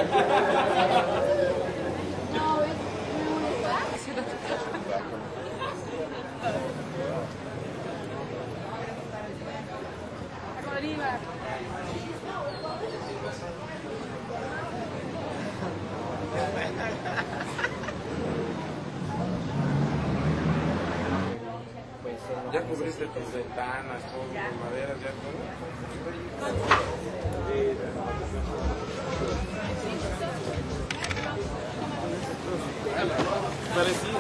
Ya cubriste tus ventanas, todo, tus maderas, ya todo. Parecido.